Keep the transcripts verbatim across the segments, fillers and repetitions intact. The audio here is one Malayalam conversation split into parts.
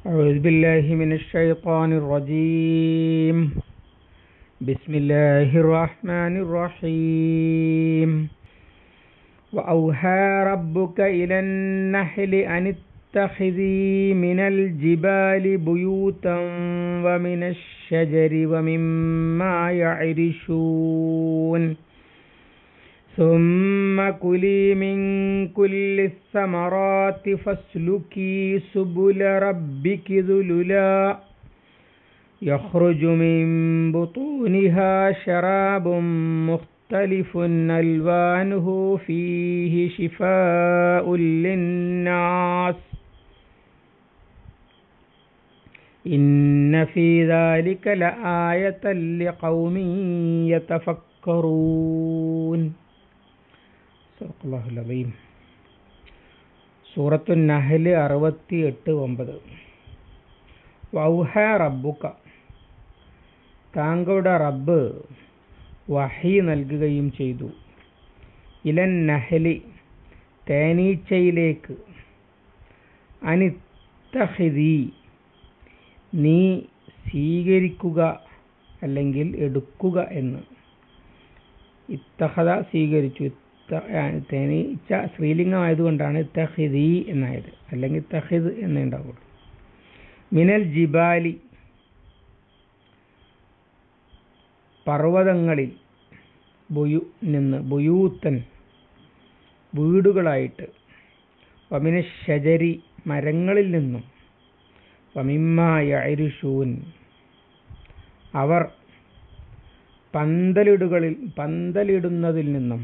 أعوذ بالله من الشيطان الرجيم. بسم الله الرحمن الرحيم. وأوحى ربك إلى النحل أن اتخذي من الجبال بيوتا ومن الشجر ومما يعرشون ثم كلي من كل الثمرات فاسلكي سبل ربك ذللا يخرج من بطونها شراب مختلف ألوانه فيه شفاء للناس إن في ذلك لآية لقوم يتفكرون. സൂറത്തു നഹ്ൽ അറുപത്തി എട്ട് ഒമ്പത്. വൗഹ റബ്ബുക, താങ്കളുടെ റബ്ബ് വഹി നൽകുകയും ചെയ്തു. ഇലൻ നഹ്ലി, തേനീച്ചയിലേക്ക്. അനിത്തഖിദി, നീ സ്വീകരിക്കുക അല്ലെങ്കിൽ എടുക്കുക എന്ന്. ഇത്തഖദ, സ്വീകരിച്ചു. തേനീച്ച സ്ത്രീലിംഗമായതുകൊണ്ടാണ് ഇത്തഖിദി എന്നായത്, അല്ലെങ്കിൽ തഖിദ് എന്നേ ഉണ്ടാവുള്ളൂ. മിനൽ ജിബാലി, പർവ്വതങ്ങളിൽ. ബുയു നിന്ന്, ബുയൂത്തൻ, വീടുകളായിട്ട്. വമിന ഷജരി, മരങ്ങളിൽ നിന്നും. വമിമ്മ യഅരിഷൂൻ, അവർ പന്തലിടുകളിൽ പന്തലിടുന്നതിൽ നിന്നും.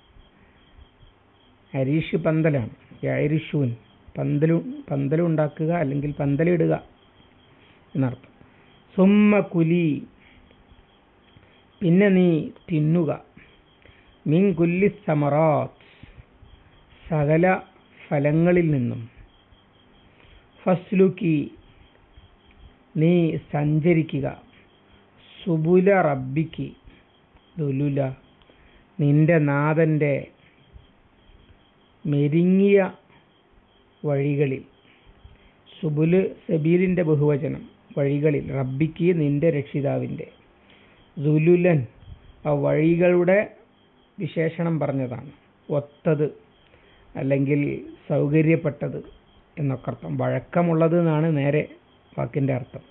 അരീഷ് പന്തലാണ്. യഅരിഷൂൻ, പന്തലു പന്തലുണ്ടാക്കുക അല്ലെങ്കിൽ പന്തലിടുക എന്നർത്ഥം. സുമ്മ കുലി, പിന്നെ നീ തിന്നുക. മിൻ കുല്ലി സമറാത്ത്, സകല ഫലങ്ങളിൽ നിന്നും. ഫസ്ലുക്കി, നീ സഞ്ചരിക്കുക. സുബുല റബ്ബിക്ക് ദുലുല, നിന്റെ നാഥൻ്റെ മെരുങ്ങിയ വഴികളിൽ. സുബുല് സബീലിൻ്റെ ബഹുവചനം, വഴികളിൽ. റബ്ബിക്ക്, നിന്റെ രക്ഷിതാവിൻ്റെ. ദുലുലൻ, ആ വഴികളുടെ വിശേഷണം പറഞ്ഞതാണ്. ഒത്തത് അല്ലെങ്കിൽ സൗകര്യപ്പെട്ടത് എന്നൊക്കെ അർത്ഥം. വഴക്കമുള്ളത് എന്നാണ് നേരെ വാക്കിൻ്റെ അർത്ഥം.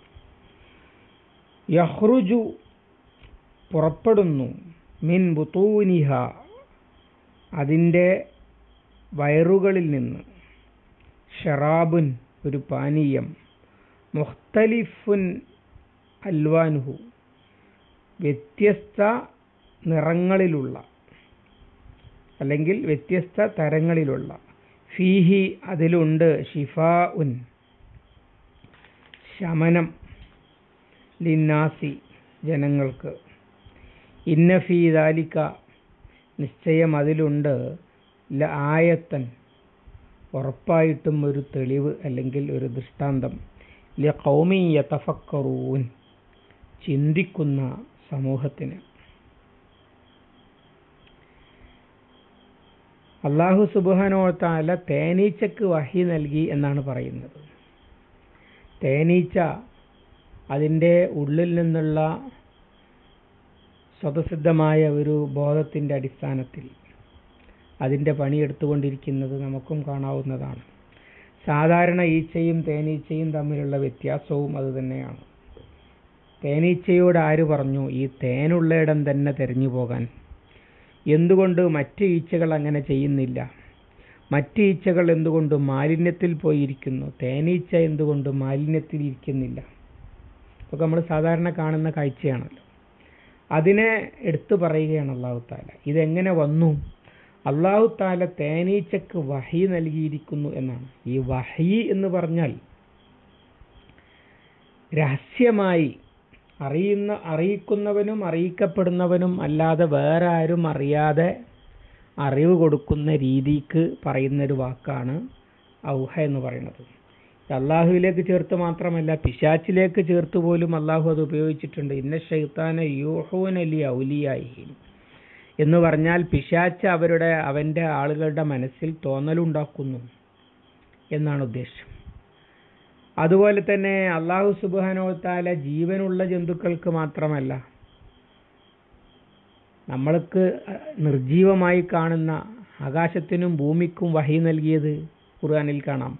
യഖ്റുജു, പുറപ്പെടുന്നു. മിൻ ബുതൂനിഹ, അതിൻ്റെ വയറുകളിൽ നിന്ന്. ഷറാബുൻ, ഒരു പാനീയം. മുഖ്തലിഫുൻ അൽവാനുഹു, വ്യത്യസ്ത നിറങ്ങളിലുള്ള അല്ലെങ്കിൽ വ്യത്യസ്ത തരങ്ങളിലുള്ള. ഫീഹി, അതിലുണ്ട്. ഷിഫാഉൻ, ശമനം. ലിന്നാസി, ജനങ്ങൾക്ക്. ഇന്ന ഫീ ദാലിക, നിശ്ചയം അതിലുണ്ട്. ല ആയത്തൻ, ഉറപ്പായിട്ടും ഒരു തെളിവ് അല്ലെങ്കിൽ ഒരു ദൃഷ്ടാന്തം. ലി ഖൗമി യതഫക്കറൂൻ, ചിന്തിക്കുന്ന സമൂഹത്തിന്. അല്ലാഹു സുബ്ഹാനഹു വ തആല തേനീച്ചക്ക് വഹി നൽകി എന്നാണ് പറയുന്നത്. തേനീച്ച അതിൻ്റെ ഉള്ളിൽ നിന്നുള്ള സ്വതസിദ്ധമായ ഒരു ബോധത്തിൻ്റെ അടിസ്ഥാനത്തിൽ അതിൻ്റെ പണിയെടുത്തുകൊണ്ടിരിക്കുന്നത് നമുക്കും കാണാവുന്നതാണ്. സാധാരണ ഈച്ചയും തേനീച്ചയും തമ്മിലുള്ള വ്യത്യാസവും അതുതന്നെയാണ്. തേനീച്ചയോട് ആര് പറഞ്ഞു ഈ തേനുള്ളയിടം തന്നെ തിരഞ്ഞു പോകാൻ? എന്തുകൊണ്ട് മറ്റ് ഈച്ചകൾ അങ്ങനെ ചെയ്യുന്നില്ല? മറ്റ് ഈച്ചകൾ എന്തുകൊണ്ട് മാലിന്യത്തിൽ പോയിരിക്കുന്നു? തേനീച്ച എന്തുകൊണ്ട് മാലിന്യത്തിൽ ഇരിക്കുന്നില്ല? ഇതൊക്കെ നമ്മൾ സാധാരണ കാണുന്ന കാഴ്ചയാണല്ലോ. അതിനെ എടുത്തു പറയുകയാണ് അല്ലാഹു തആല. ഇതെങ്ങനെ വന്നു? അല്ലാഹു തആല തേനീച്ചക്ക് വഹി നൽകിയിരിക്കുന്നു എന്നാണ്. ഈ വഹി എന്ന് പറഞ്ഞാൽ രഹസ്യമായി അറിയുന്ന അറിയിക്കുന്നവനും അറിയിക്കപ്പെടുന്നവനും അല്ലാതെ വേറെ ആരും അറിയാതെ അറിവ് കൊടുക്കുന്ന രീതിക്ക് പറയുന്നൊരു വാക്കാണ് ഔഹ എന്ന് പറയുന്നത്. അള്ളാഹുവിലേക്ക് ചേർത്ത് മാത്രമല്ല, പിശാച്ചിലേക്ക് ചേർത്ത് പോലും അള്ളാഹു അത് ഉപയോഗിച്ചിട്ടുണ്ട്. ഇന്ന ശൈത്താന യൂഹൂന ലി ഔലിയാഇഹിം എന്ന് പറഞ്ഞാൽ പിശാച്ച് അവരുടെ അവൻ്റെ ആളുകളുടെ മനസ്സിൽ തോന്നലുണ്ടാക്കുന്നു എന്നാണ് ഉദ്ദേശം. അതുപോലെ തന്നെ അല്ലാഹു സുബ്ഹാനഹു വ തആല ജീവനുള്ള ജന്തുക്കൾക്ക് മാത്രമല്ല, നമ്മൾക്ക് നിർജീവമായി കാണുന്ന ആകാശത്തിനും ഭൂമിക്കും വഹി നൽകിയത് ഖുർആനിൽ കാണാം.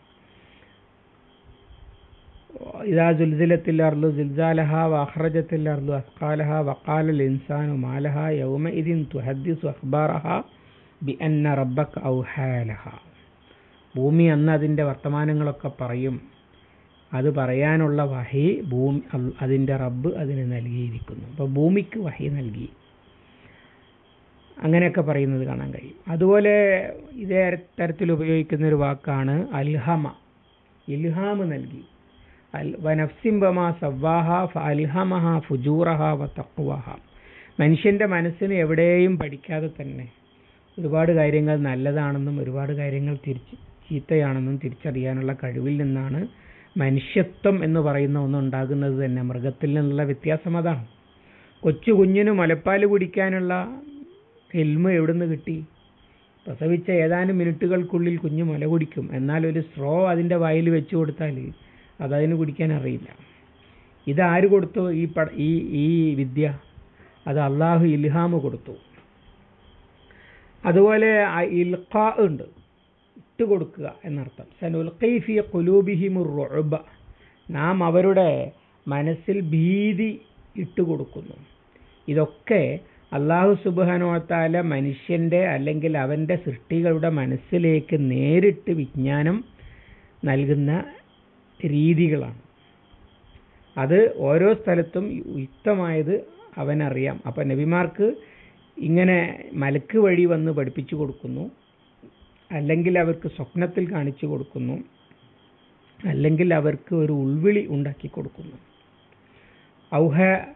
ഇദാ സുൽസിലത്തിൽ അർളു സിൽസാലഹാ വഅഖ്റജത്തിൽ അർളു അസ്ഖാലഹാ വഖാലൽ ഇൻസാനു മാലഹാ യൗമഇദിൻ തുഹദ്ദിസു അഖ്ബാറഹാ ബിഅന്ന റബ്ബക ഔഹാലഹാ. ഭൂമി അന്ന് അതിൻ്റെ വർത്തമാനങ്ങളൊക്കെ പറയും. അത് പറയാനുള്ള വഹി ഭൂമി അതിൻ്റെ റബ്ബ് അതിന് നൽകിയിരിക്കുന്നു. അപ്പോൾ ഭൂമിക്ക് വഹി നൽകി, അങ്ങനെയൊക്കെ പറയുന്നത് കാണാൻ കഴിയും. അതുപോലെ ഇതേ തരത്തിൽ ഉപയോഗിക്കുന്ന ഒരു വാക്കാണ് അൽഹമ. ഇൽഹാം നൽകി. അൽ വനഫ്സിൻ ബമാ സവ്വാഹ ഫഅൽഹമഹ ഫുജൂറഹ വതഖ്വഹ. മനുഷ്യൻ്റെ മനസ്സിന് എവിടെയും പഠിക്കാതെ തന്നെ ഒരുപാട് കാര്യങ്ങൾ നല്ലതാണെന്നും ഒരുപാട് കാര്യങ്ങൾ തിരിച്ച് ചീത്തയാണെന്നും തിരിച്ചറിയാനുള്ള കഴിവിൽ നിന്നാണ് മനുഷ്യത്വം എന്ന് പറയുന്ന ഒന്നുണ്ടാകുന്നത് തന്നെ. മൃഗത്തിൽ നിന്നുള്ള വ്യത്യാസം അതാണ്. കൊച്ചു കുഞ്ഞിന് മുലപ്പാൽ കുടിക്കാനുള്ള ഇൽമ് എവിടുന്ന് കിട്ടി? പ്രസവിച്ച ഏതാനും മിനിറ്റുകൾക്കുള്ളിൽ കുഞ്ഞ് മുല കുടിക്കും. എന്നാൽ ഒരു സ്ട്രോ അതിൻ്റെ വായിൽ വെച്ച് കൊടുത്താൽ അതതിന് കുടിക്കാൻ അറിയില്ല. ഇതാര് കൊടുത്തു ഈ പ ഈ ഈ വിദ്യ? അത് അള്ളാഹു ഇൽഹാം കൊടുത്തു. അതുപോലെ ഇൽഖാ ഉണ്ട്, ഇട്ട് കൊടുക്കുക എന്നർത്ഥം. സനുൽഖി ഫീ ഖുലൂബിഹിമുർ റുഅബ. നാം അവരുടെ മനസ്സിൽ ഭീതി ഇട്ട് കൊടുക്കുന്നു. ഇതൊക്കെ അല്ലാഹു സുബ്ഹാനഹു വ തആല മനുഷ്യൻ്റെ അല്ലെങ്കിൽ അവൻ്റെ സൃഷ്ടികളുടെ മനസ്സിലേക്ക് നേരിട്ട് വിജ്ഞാനം നൽകുന്ന രീതികളാണ്. അത് ഓരോ സ്ഥലത്തും യുക്തമായത് അവനറിയാം. അപ്പം നബിമാർക്ക് ഇങ്ങനെ മലക്ക് വഴി വന്ന് പഠിപ്പിച്ചു കൊടുക്കുന്നു, അല്ലെങ്കിൽ അവർക്ക് സ്വപ്നത്തിൽ കാണിച്ചു കൊടുക്കുന്നു, അല്ലെങ്കിൽ അവർക്ക് ഒരു ഉൾവിളി ഉണ്ടാക്കി കൊടുക്കുന്നു. ഔഹ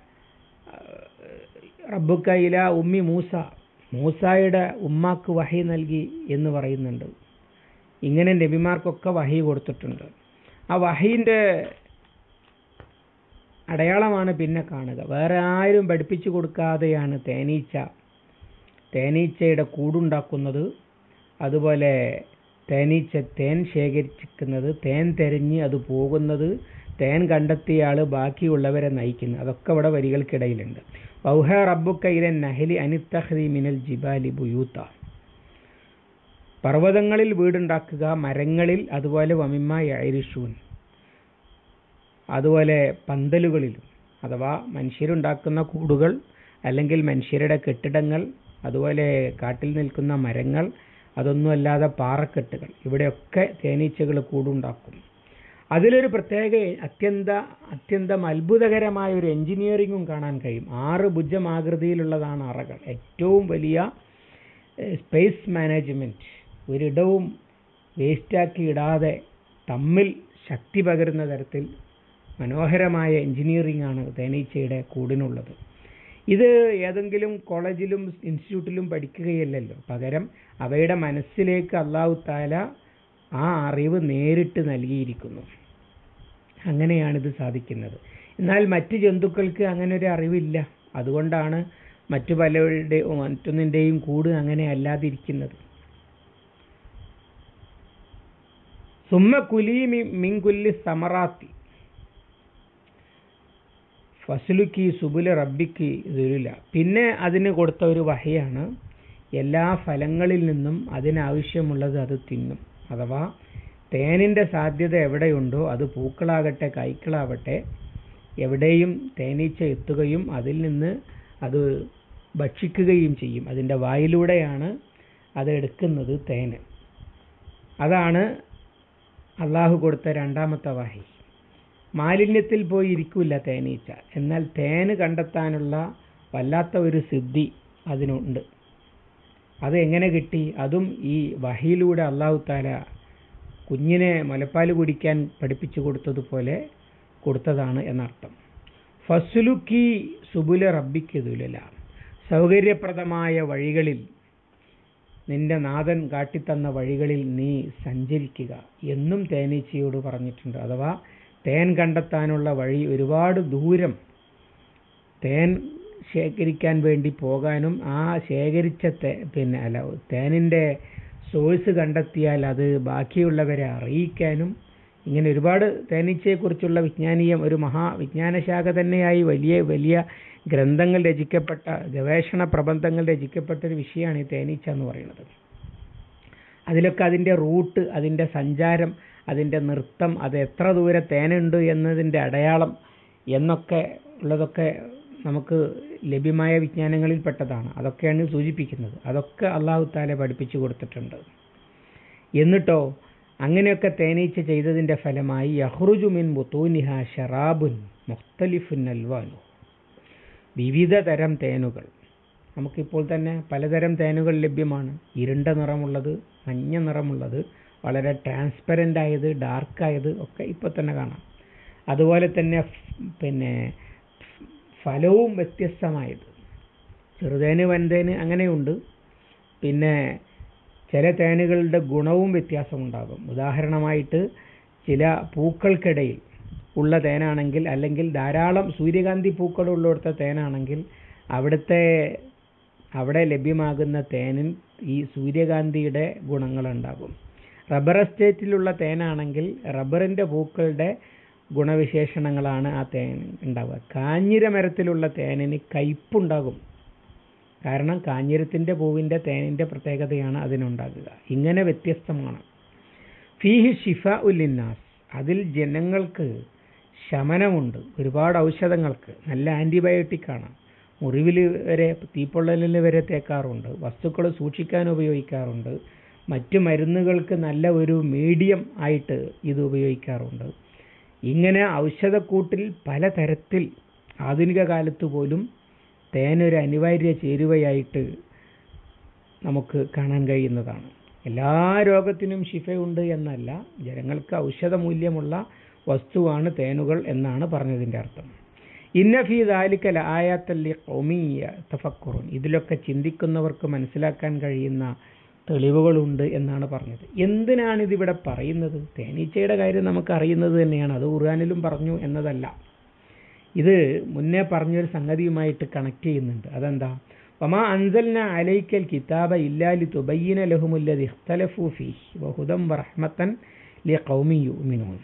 റബ്ബുക ഇലാ ഉമ്മി മൂസ. മൂസായുടെ ഉമ്മാക്ക് വഹി നൽകി എന്ന് പറയുന്നുണ്ട്. ഇങ്ങനെ നബിമാർക്കൊക്കെ വഹി കൊടുത്തിട്ടുണ്ട്. ആ വഹീൻ്റെ അടയാളമാണ് പിന്നെ കാണുക. വേറെ ആരും പഠിപ്പിച്ചു കൊടുക്കാതെയാണ് തേനീച്ച തേനീച്ചയുടെ കൂടുണ്ടാക്കുന്നത്. അതുപോലെ തേനീച്ച തേൻ ശേഖരിച്ചിരിക്കുന്നത്, തേൻ തെരഞ്ഞ് അത് പോകുന്നത്, തേൻ കണ്ടെത്തിയ ആൾ ബാക്കിയുള്ളവരെ നയിക്കുന്നത്. അതൊക്കെ ഇവിടെ വരികൾക്കിടയിലുണ്ട്. വൗഹ റബ്ബുക ഇലൻ നഹ്ലി അനിത്തഖ്ദി മിനൽ ജിബാലി ബുയൂത്ത. പർവ്വതങ്ങളിൽ വീടുണ്ടാക്കുക, മരങ്ങളിൽ, അതുപോലെ വമിമ്മ യഅരിഷൂൻ, അതുപോലെ പന്തലുകളിലും, അഥവാ മനുഷ്യരുണ്ടാക്കുന്ന കൂടുകൾ അല്ലെങ്കിൽ മനുഷ്യരുടെ കെട്ടിടങ്ങൾ, അതുപോലെ കാട്ടിൽ നിൽക്കുന്ന മരങ്ങൾ, അതൊന്നുമല്ലാതെ പാറക്കെട്ടുകൾ, ഇവിടെയൊക്കെ തേനീച്ചകൾ കൂടുണ്ടാക്കും. അതിലൊരു പ്രത്യേക അത്യന്ത അത്യന്തം അത്ഭുതകരമായ ഒരു എൻജിനീയറിങ്ങും കാണാൻ കഴിയും. ആറ് ഭുജമാകൃതിയിലുള്ളതാണ് അറകൾ. ഏറ്റവും വലിയ സ്പേസ് മാനേജ്മെൻറ്റ്, ഒരിടവും വേസ്റ്റാക്കി ഇടാതെ തമ്മിൽ ശക്തി പകരുന്ന തരത്തിൽ മനോഹരമായ എൻജിനീയറിംഗ് ആണ് തേനീച്ചയുടെ കൂടിനുള്ളത്. ഇത് ഏതെങ്കിലും കോളേജിലും ഇൻസ്റ്റിറ്റ്യൂട്ടിലും പഠിക്കുകയല്ലല്ലോ, പകരം അവയുടെ മനസ്സിലേക്ക് അല്ലാഹു തആല ആ അറിവ് നേരിട്ട് നൽകിയിരിക്കുന്നു. അങ്ങനെയാണിത് സാധിക്കുന്നത്. എന്നാൽ മറ്റ് ജന്തുക്കൾക്ക് അങ്ങനെ ഒരു അറിവില്ല. അതുകൊണ്ടാണ് മറ്റു പലരുടെയും മറ്റൊന്നിൻ്റെയും കൂട് അങ്ങനെ അല്ലാതിരിക്കുന്നത്. സുമ്മ കുലീ മിൻ കുല്ലി സമറാത്തി ഫസ്ലുക്കി സുബുല റബ്ബിക്ക് ദുരുല. പിന്നെ അതിന് കൊടുത്ത ഒരു വഹയാണ് എല്ലാ ഫലങ്ങളിൽ നിന്നും അതിനാവശ്യമുള്ളത് അത് തിന്നും. അഥവാ തേനിൻ്റെ സാധ്യത എവിടെയുണ്ടോ, അത് പൂക്കളാകട്ടെ കായ്ക്കളാവട്ടെ, എവിടെയും തേനീച്ച എത്തുകയും അതിൽ നിന്ന് അത് ഭക്ഷിക്കുകയും ചെയ്യും. അതിൻ്റെ വായിലൂടെയാണ് അത് എടുക്കുന്നത് തേന്. അതാണ് അള്ളാഹു കൊടുത്ത രണ്ടാമത്തെ വഹി. മാലിന്യത്തിൽ പോയി ഇരിക്കില്ല തേനീച്ച. എന്നാൽ തേന് കണ്ടെത്താനുള്ള വല്ലാത്ത ഒരു സിദ്ധി അതിനുണ്ട്. അത് എങ്ങനെ കിട്ടി? അതും ഈ വഹിയിലൂടെ അല്ലാഹു തആല കുഞ്ഞിനെ മുലപ്പാൽ കുടിക്കാൻ പഠിപ്പിച്ചു കൊടുത്തതുപോലെ കൊടുത്തതാണ് എന്നർത്ഥം. ഫസ്ലുക്കി സുബുല റബ്ബിക്ക് ദുലല. സൗകര്യപ്രദമായ വഴികളിൽ, നിന്റെ നാഥൻ കാട്ടിത്തന്ന വഴികളിൽ നീ സഞ്ചരിക്കുക എന്നും തേനീച്ചയോട് പറഞ്ഞിട്ടുണ്ട്. അഥവാ തേൻ കണ്ടെത്താനുള്ള വഴി ഒരുപാട് ദൂരം തേൻ ശേഖരിക്കാൻ വേണ്ടി പോകാനും ആ ശേഖരിച്ച തേ പിന്നെ അല്ല തേനിൻ്റെ സോഴ്സ് കണ്ടെത്തിയാൽ അത് ബാക്കിയുള്ളവരെ അറിയിക്കാനും ഇങ്ങനെ ഒരുപാട് തേനീച്ചയെക്കുറിച്ചുള്ള വിജ്ഞാനീയം ഒരു മഹാവിജ്ഞാനശാഖ തന്നെയായി വലിയ വലിയ ഗ്രന്ഥങ്ങൾ രചിക്കപ്പെട്ട ഗവേഷണ പ്രബന്ധങ്ങൾ രചിക്കപ്പെട്ട ഒരു വിഷയമാണ് ഈ തേനീച്ച എന്ന് പറയുന്നത്. അതിലൊക്കെ അതിൻ്റെ റൂട്ട്, അതിൻ്റെ സഞ്ചാരം, അതിൻ്റെ നൃത്തം, അത് എത്ര ദൂരെ തേനുണ്ട് എന്നതിൻ്റെ അടയാളം എന്നൊക്കെ ഉള്ളതൊക്കെ നമുക്ക് ലഭ്യമായ വിജ്ഞാനങ്ങളിൽപ്പെട്ടതാണ്. അതൊക്കെയാണ് സൂചിപ്പിക്കുന്നത്. അതൊക്കെ അല്ലാഹു തആല പഠിപ്പിച്ചു കൊടുത്തിട്ടുണ്ട്. എന്നിട്ടോ അങ്ങനെയൊക്കെ തേനീച്ച ചെയ്തതിൻ്റെ ഫലമായി യഖ്റുജു മിൻ ബുതൂനിഹാ ശറാബുൻ മുഖ്തലിഫുൻ അൽവാനു, വിവിധ തരം തേനുകൾ. നമുക്കിപ്പോൾ തന്നെ പലതരം തേനുകൾ ലഭ്യമാണ്. ഇരുണ്ട നിറമുള്ളത്, മഞ്ഞ നിറമുള്ളത്, വളരെ ട്രാൻസ്പെറൻ്റ് ആയത്, ഡാർക്കായത് ഒക്കെ ഇപ്പോൾ തന്നെ കാണാം. അതുപോലെ തന്നെ പിന്നെ ഫലവും വ്യത്യസ്തമായത്, ചെറുതേന്, വൻതേന് അങ്ങനെയുണ്ട്. പിന്നെ ചില തേനുകളുടെ ഗുണവും വ്യത്യാസമുണ്ടാകും. ഉദാഹരണമായിട്ട് ചില പൂക്കൾക്കിടയിൽ ഉള്ള തേനാണെങ്കിൽ, അല്ലെങ്കിൽ ധാരാളം സൂര്യകാന്തി പൂക്കളുള്ളിടത്തെ തേനാണെങ്കിൽ അവിടുത്തെ അവിടെ ലഭ്യമാകുന്ന തേനിൽ ഈ സൂര്യകാന്തിയുടെ ഗുണങ്ങളുണ്ടാകും. റബ്ബർ എസ്റ്റേറ്റിലുള്ള തേനാണെങ്കിൽ റബ്ബറിൻ്റെ പൂക്കളുടെ ഗുണവിശേഷണങ്ങളാണ് ആ തേൻ ഉണ്ടാവുക. കാഞ്ഞിര മരത്തിലുള്ള തേനിന് കയ്പുണ്ടാകും. കാരണം കാഞ്ഞിരത്തിൻ്റെ പൂവിൻ്റെ തേനിൻ്റെ പ്രത്യേകതയാണ് അതിനുണ്ടാകുക. ഇങ്ങനെ വ്യത്യസ്തമാണ്. ഫീഹി ഷിഫാഉ ലിന്നാസ്, അതിൽ ജനങ്ങൾക്ക് ശമനമുണ്ട്. ഒരുപാട് ഔഷധങ്ങൾക്ക് നല്ല ആൻറ്റിബയോട്ടിക്കാണ്. മുറിവിൽ വരെ, തീപ്പൊള്ളലിൽ വരെ തേക്കാറുണ്ട്. വസ്തുക്കൾ സൂക്ഷിക്കാൻ ഉപയോഗിക്കാറുണ്ട്. മറ്റു മരുന്നുകൾക്ക് നല്ല ഒരു മീഡിയം ആയിട്ട് ഇത് ഉപയോഗിക്കാറുണ്ട്. ഇങ്ങനെ ഔഷധക്കൂട്ടിൽ പലതരത്തിൽ ആധുനിക കാലത്ത് പോലും തേനൊരു അനിവാര്യ ചേരുവയായിട്ട് നമുക്ക് കാണാൻ കഴിയുന്നതാണ്. എല്ലാ രോഗത്തിനും ശിഫയുണ്ട് എന്നല്ല, ജനങ്ങൾക്ക് ഔഷധമൂല്യമുള്ള വസ്തുവാണ് തേനുകൾ എന്നാണ് പറഞ്ഞതിൻ്റെ അർത്ഥം. ഇന്ന ഫീ ദാലിക ലആയാത്തൻ ലിഖൗമി യതഫക്കറുൻ, ഇതിലൊക്കെ ചിന്തിക്കുന്നവർക്ക് മനസ്സിലാക്കാൻ കഴിയുന്ന തെളിവുകളുണ്ട് എന്നാണ് പറഞ്ഞത്. എന്തിനാണ് ഇതിവിടെ പറയുന്നത്? തേനീച്ചയുടെ കാര്യം നമുക്ക് അറിയുന്നത് തന്നെയാണ്, അത് ഖുർആനിലും പറഞ്ഞു എന്നതല്ല. ഇത് മുന്നേ പറഞ്ഞൊരു സംഗതിയുമായിട്ട് കണക്ട് ചെയ്യുന്നുണ്ട്. അതെന്താ? വമാ അൻസൽന അലൈക്കൽ കിതാബ ഇല്ലാ ലിതുബയ്യിന ലഹുമുല്ലദി ഇഖ്തലഫൂ ഫീഹി വഹുദൻ വറഹ്മത്തൻ ലിഖൗമി യുഅ്മിനൂൻ.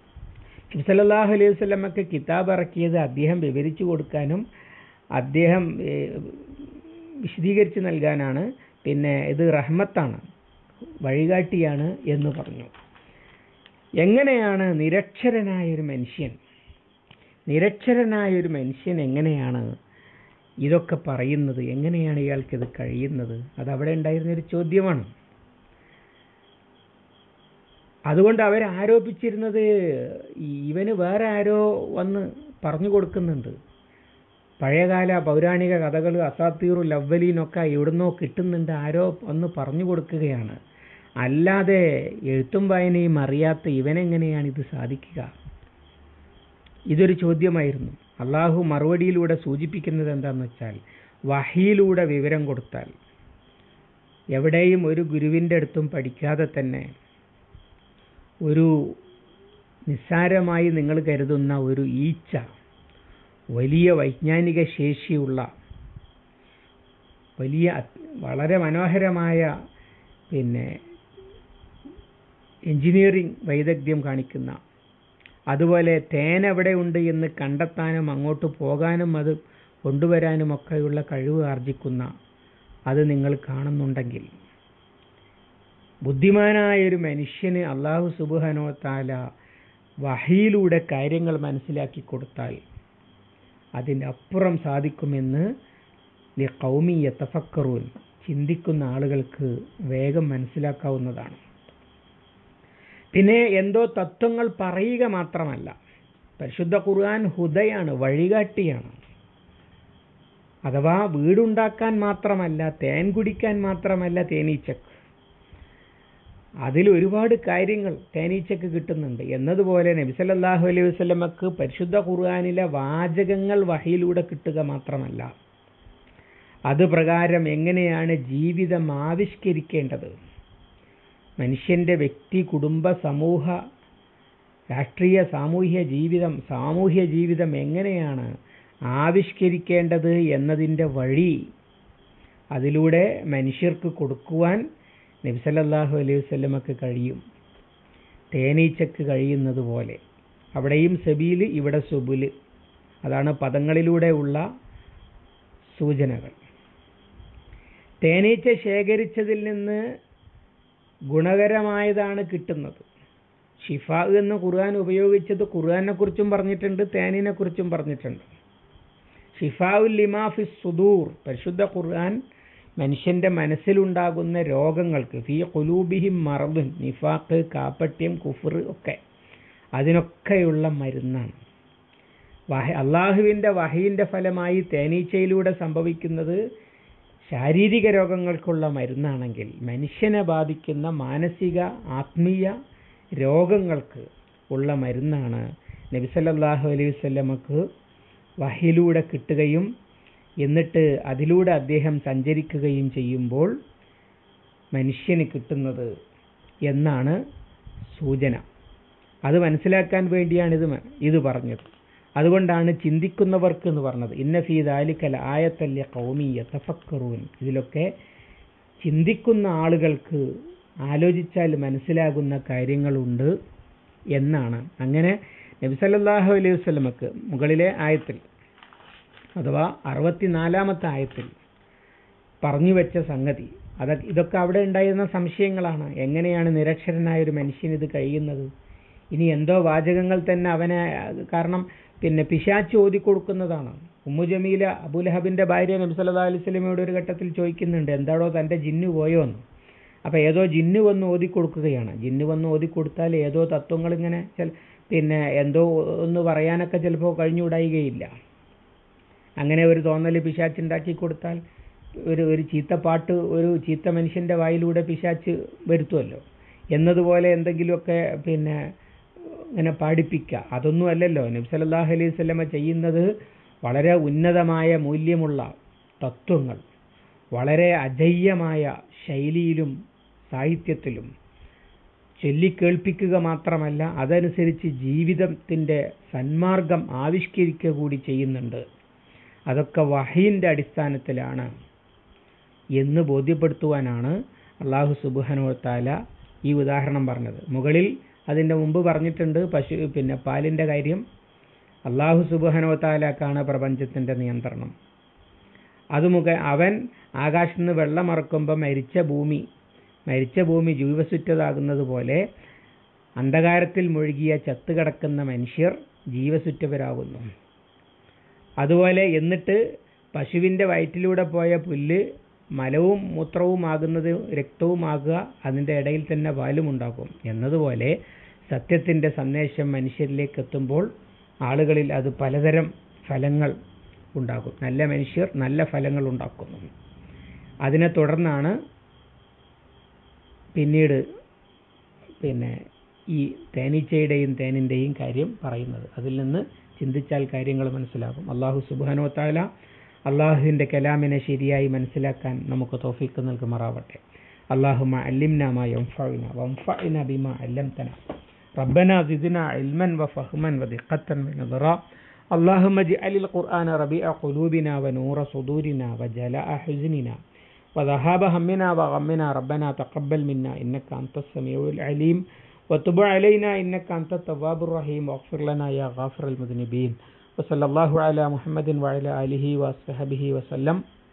നബി സല്ലല്ലാഹു അലൈഹി വസല്ലമക്ക് കിതാബ് ഇറക്കിയത് അദ്ദേഹം വിവരിച്ചു കൊടുക്കാനും അദ്ദേഹം വിശദീകരിച്ച് നൽകാനാണ്. പിന്നെ ഇത് റഹ്മത്താണ്, വഴികാട്ടിയാണ് എന്ന് പറഞ്ഞു. എങ്ങനെയാണ് നിരക്ഷരനായൊരു മനുഷ്യൻ നിരക്ഷരനായൊരു മനുഷ്യൻ എങ്ങനെയാണ് ഇതൊക്കെ പറയുന്നത്? എങ്ങനെയാണ് ഇയാൾക്കിത് കഴിയുന്നത്? അതവിടെ ഉണ്ടായിരുന്നൊരു ചോദ്യമാണ്. അതുകൊണ്ട് അവരാരോപിച്ചിരുന്നത് ഇവന് വേറെ ആരോ വന്ന് പറഞ്ഞു കൊടുക്കുന്നുണ്ട്. പഴയകാല പൗരാണിക കഥകൾ, അസാത്തീറുൽ അവ്വലീനൊക്കെ എവിടുന്നോ കിട്ടുന്നുണ്ട്, ആരോ ഒന്ന് പറഞ്ഞു കൊടുക്കുകയാണ്. അല്ലാതെ എഴുത്തും വായനയും അറിയാത്ത ഇവനെങ്ങനെയാണ് ഇത് സാധിക്കുക? ഇതൊരു ചോദ്യമായിരുന്നു. അള്ളാഹു മറുപടിയിലൂടെ സൂചിപ്പിക്കുന്നത് എന്താണെന്ന് വെച്ചാൽ, വഹിയിലൂടെ വിവരം കൊടുത്താൽ, എവിടെയും ഒരു ഗുരുവിൻ്റെ അടുത്തും പഠിക്കാതെ തന്നെ ഒരു നിസ്സാരമായി നിങ്ങൾ കരുതുന്ന ഒരു ഈച്ച വലിയ വൈജ്ഞാനിക ശേഷിയുള്ള, വലിയ വളരെ മനോഹരമായ പിന്നെ എഞ്ചിനീയറിംഗ് വൈദഗ്ധ്യം കാണിക്കുന്ന, അതുപോലെ തേൻ എവിടെയുണ്ട് എന്ന് കണ്ടെത്താനും അങ്ങോട്ട് പോകാനും അത് കൊണ്ടുവരാനുമൊക്കെയുള്ള കഴിവ് ആർജിക്കുന്ന അത് നിങ്ങൾ കാണുന്നുണ്ടെങ്കിൽ, ബുദ്ധിമാനായൊരു മനുഷ്യന് അല്ലാഹു സുബ്ഹാനഹു വ തആല വഹിയിലൂടെ കാര്യങ്ങൾ മനസ്സിലാക്കി കൊടുത്താൽ അതിനപ്പുറം സാധിക്കുമെന്ന് ലിഖൗമി യതഫക്കറൂൻ, ചിന്തിക്കുന്ന ആളുകൾക്ക് വേഗം മനസ്സിലാക്കാവുന്നതാണ്. പിന്നെ എന്തോ തത്വങ്ങൾ പറയുക മാത്രമല്ല, പരിശുദ്ധ ഖുർആൻ ഹുദയാണ്, വഴികാട്ടിയാണ്. അഥവാ വീടുണ്ടാക്കാൻ മാത്രമല്ല, തേൻ കുടിക്കാൻ മാത്രമല്ല തേനീച്ചക്ക്, അതിൽ ഒരുപാട് കാര്യങ്ങൾ തേനീച്ചക്ക് കിട്ടുന്നുണ്ട്. എന്നതുപോലെ നബി സല്ലല്ലാഹു അലൈഹി വസല്ലമക്ക് പരിശുദ്ധ ഖുർആനിലെ വാചകങ്ങൾ വഹിയിലൂടെ കിട്ടുക മാത്രമല്ല, അത് പ്രകാരം എങ്ങനെയാണ് ജീവിതം ആവിഷ്കരിക്കേണ്ടത്, മനുഷ്യൻ്റെ വ്യക്തി, കുടുംബ, സമൂഹ, രാഷ്ട്രീയ, സാമൂഹ്യ ജീവിതം സാമൂഹ്യ ജീവിതം എങ്ങനെയാണ് ആവിഷ്കരിക്കേണ്ടത് എന്നതിൻ്റെ വഴി അതിലൂടെ മനുഷ്യർക്ക് കൊടുക്കുവാൻ നബി സല്ലല്ലാഹു അലൈഹി വസല്ലമക്ക് കഴിയും. തേനീച്ചക്ക് കഴിയുന്നത് പോലെ. അവിടെയും സബീല്, ഇവിടെ സുബുല്. അതാണ് പദങ്ങളിലൂടെയുള്ള സൂചനകൾ. തേനീച്ച ശേഖരിച്ചതിൽ നിന്ന് ഗുണകരമായതാണ് കിട്ടുന്നത്. ഷിഫാ എന്ന് ഖുർആൻ ഉപയോഗിച്ചത് ഖുർആനെ കുറിച്ചും പറഞ്ഞിട്ടുണ്ട്, തേനിനെ കുറിച്ചും പറഞ്ഞിട്ടുണ്ട്. ഷിഫാഉൽ ലിമാ ഫിസ് സുദൂർ, പരിശുദ്ധ ഖുർആൻ മനുഷ്യന്റെ മനസ്സിലുണ്ടാകുന്ന രോഗങ്ങൾക്ക്, ഫീ ഖുലൂബിഹിം മറദുൻ, നിഫാഖ്, കാപ്പട്യം, കുഫർ ഒക്കെ, അതിനൊക്കെയുള്ള മരുന്നാണ്. വഹി അള്ളാഹുവിൻ്റെ വഹയിൻ്റെ ഫലമായി തേനീച്ചയിലൂടെ സംഭവിക്കുന്നത് ശാരീരിക രോഗങ്ങൾക്കുള്ള മരുന്നാണെങ്കിൽ, മനുഷ്യനെ ബാധിക്കുന്ന മാനസിക ആത്മീയ രോഗങ്ങൾക്ക് ഉള്ള മരുന്നാണ് നബി സല്ലല്ലാഹു അലൈഹി വസല്ലമക്ക് വഹിയിലൂടെ കിട്ടുകയും എന്നിട്ട് അതിലൂടെ അദ്ദേഹം സഞ്ചരിക്കുകയും ചെയ്യുമ്പോൾ മനുഷ്യന് കിട്ടുന്നത് എന്നാണ് സൂചന. അത് മനസ്സിലാക്കാൻ വേണ്ടിയാണ് ഇത് ഇത് പറഞ്ഞത്. അതുകൊണ്ടാണ് ചിന്തിക്കുന്നവർക്ക് എന്ന് പറഞ്ഞത്. ഇന്ന ഫീ ദാലിക ലആയത്തൻ ലിഖൗമി യതഫക്കറൂൻ. ഇതിലൊക്കെ ചിന്തിക്കുന്ന ആളുകൾക്ക് ആലോചിച്ചാൽ മനസ്സിലാകുന്ന കാര്യങ്ങളുണ്ട് എന്നാണ്. അങ്ങനെ നബി സല്ലല്ലാഹു അലൈഹി വസല്ലമക്ക് മുകളിലെ ആയത്തിൽ അഥവാ അറുപത്തിനാലാമത്തെ ആയത്തിൽ പറഞ്ഞു വെച്ച സംഗതി, അത ഇതൊക്കെ അവിടെ ഉണ്ടായിരുന്ന സംശയങ്ങളാണ്. എങ്ങനെയാണ് നിരക്ഷരനായ ഒരു മനുഷ്യന് ഇത് കഴിയുന്നത്? ഇനി എന്തോ വാചകങ്ങൾ തന്നെ അവനെ, കാരണം പിന്നെ പിശാച്ച് ഓതിക്കൊടുക്കുന്നതാണ്. ഉമ്മു ജമീല അബൂലഹബിൻ്റെ ഭാര്യ നബി സല്ലല്ലാഹു അലൈഹി വസല്ലമയോട് ഒരു ഘട്ടത്തിൽ ചോദിക്കുന്നുണ്ട്, എന്താടോ തൻ്റെ ജിന്നു പോയോ എന്ന്. അപ്പോൾ ഏതോ ജിന്നു വന്ന് ഓതിക്കൊടുക്കുകയാണ്. ജിന്നു വന്ന് ഓതിക്കൊടുത്താൽ ഏതോ തത്വങ്ങളിങ്ങനെ ചില പിന്നെ എന്തോ ഒന്ന് പറയാനൊക്കെ ചിലപ്പോൾ കഴിഞ്ഞുകൂടായികയില്ല. അങ്ങനെ ഒരു തോന്നൽ പിശാച്ചുണ്ടാക്കി കൊടുത്താൽ, ഒരു ഒരു ചീത്തപ്പാട്ട് ഒരു ചീത്ത മനുഷ്യൻ്റെ വായിലൂടെ പിശാച്ച് വരുത്തുമല്ലോ എന്നതുപോലെ എന്തെങ്കിലുമൊക്കെ പിന്നെ ഇങ്ങനെ പാടിപ്പിക്കുക. അതൊന്നും അല്ലല്ലോ. നബി സല്ലല്ലാഹു അലൈഹി വസല്ലമ ചെയ്യുന്നത് വളരെ ഉന്നതമായ മൂല്യമുള്ള തത്വങ്ങൾ വളരെ അജയ്യമായ ശൈലിയിലും സാഹിത്യത്തിലും ചൊല്ലിക്കേൾപ്പിക്കുക മാത്രമല്ല, അതനുസരിച്ച് ജീവിതത്തിൻ്റെ സന്മാർഗം ആവിഷ്കരിക്കുക കൂടി ചെയ്യുന്നുണ്ട്. അതൊക്കെ വഹയിൻ്റെ അടിസ്ഥാനത്തിലാണ് എന്ന് ബോധ്യപ്പെടുത്തുവാനാണ് അല്ലാഹു സുബ്ഹാനഹു വ തആല ഈ ഉദാഹരണം പറഞ്ഞത്. മുകളിൽ അതിൻ്റെ മുമ്പ് പറഞ്ഞിട്ടുണ്ട് പശു പിന്നെ പാലിൻ്റെ കാര്യം. അല്ലാഹു സുബ്ഹാനഹു വ തആലക്കാണ് പ്രപഞ്ചത്തിൻ്റെ നിയന്ത്രണം. അത് മുഖ അവൻ ആകാശത്ത് നിന്ന് വെള്ളമിറക്കുമ്പോൾ മരിച്ച ഭൂമി മരിച്ച ഭൂമി ജീവസുറ്റതാകുന്നത് പോലെ അന്ധകാരത്തിൽ മുഴുകിയ ചത്തുകിടക്കുന്ന മനുഷ്യർ ജീവസുറ്റവരാകുന്നു. അതുപോലെ എന്നിട്ട് പശുവിൻ്റെ വയറ്റിലൂടെ പോയ പുല്ല് മലവും മൂത്രവുമാകുന്നത് രക്തവുമാകുക, അതിൻ്റെ ഇടയിൽ തന്നെ പാലും ഉണ്ടാക്കും എന്നതുപോലെ സത്യത്തിൻ്റെ സന്ദേശം മനുഷ്യരിലേക്ക് എത്തുമ്പോൾ ആളുകളിൽ അത് പലതരം ഫലങ്ങൾ ഉണ്ടാകും. നല്ല മനുഷ്യർ നല്ല ഫലങ്ങൾ ഉണ്ടാക്കുന്നു. അതിനെ തുടർന്നാണ് പിന്നീട് പിന്നെ ഈ തേനീച്ചയുടെയും തേനിൻ്റെയും കാര്യം പറയുന്നത്. അതിൽ നിന്ന് ചിന്തിച്ചാൽ കാര്യങ്ങൾ മനസ്സിലാകും. അല്ലാഹു സുബ്ഹാനഹു വ തആല അള്ളാഹുവിൻ്റെ കലാമിനെ ശരിയായി മനസ്സിലാക്കാൻ നമുക്ക് തൗഫീഖ് നൽകുമാറാവട്ടെ. അല്ലാഹുമ്മ അല്ലിംനാ മാ യൻഫഉനാ വൻഫഅനാ ബിമാ അല്ലംതനാ റബ്ബനാ സിദ്നാ ഇൽമൻ വഫഹ്മൻ വദിഖത്തൻ വനദറാ അല്ലാഹുമ്മ ഇജ്അലിൽ ഖുർആന റബീഅ ഖുലൂബിനാ വനൂറ സുദൂരിനാ വജലാഅ ഹുസ്നിനാ വദഹാബ ഹമ്മിനാ വഗമ്മിനാ റബ്ബനാ തഖബ്ബൽ മിന്നാ ഇന്നക അൻതസ് സമീഉൽ അലീം وتب علينا إنك أنت التواب الرحيم واغفر لنا يا غافر المذنبين وصلى الله على محمد وعلى آله وصحبه وسلم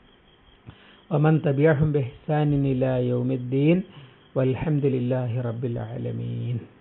ومن تبعهم بإحسان إلى يوم الدين والحمد لله رب العالمين.